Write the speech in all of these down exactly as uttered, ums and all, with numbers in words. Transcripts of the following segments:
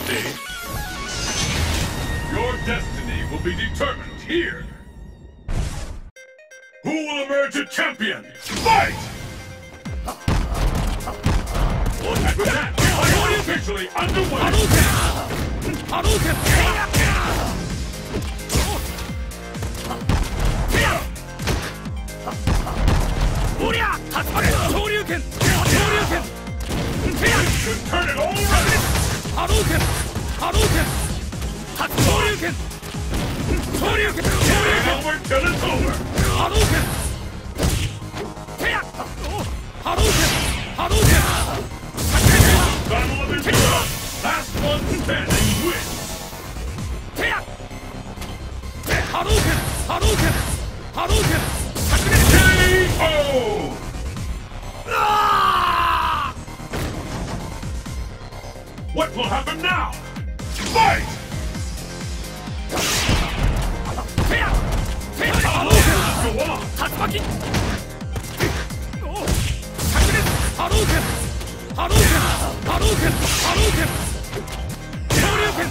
stage. Your destiny will be determined here. Who will emerge a champion? Fight! And with that, fight is officially underway. Should turn it all around. Hadouken! Hadouken! Hadouken! Hadouken! It's over till it's over. Hadouken! Hadouken! Hadouken! Battle of endurance. Last one standing wins. Hadouken! Hadouken! Hadouken! K O! What will happen now? Fight! Go on! Tatsumaki! Hadouken! Hadouken! Hadouken! Hadouken! Shoryuken!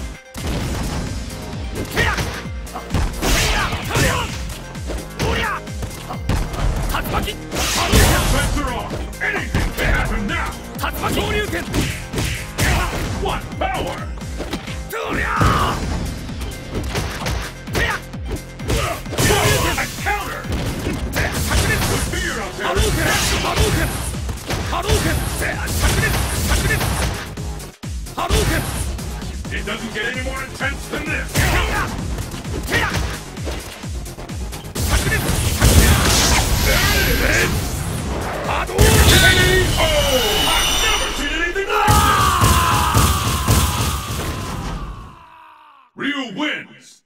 Tatsumaki! Hadouken! Bets are on! Anything can happen now! Tatsumaki! Shoryuken! What power! A counter! The fear out there! Hadouken! Hadouken! Hadouken! Hadouken! It doesn't get any more intense than this! Oh! I've never seen anything like this! Ryu wins!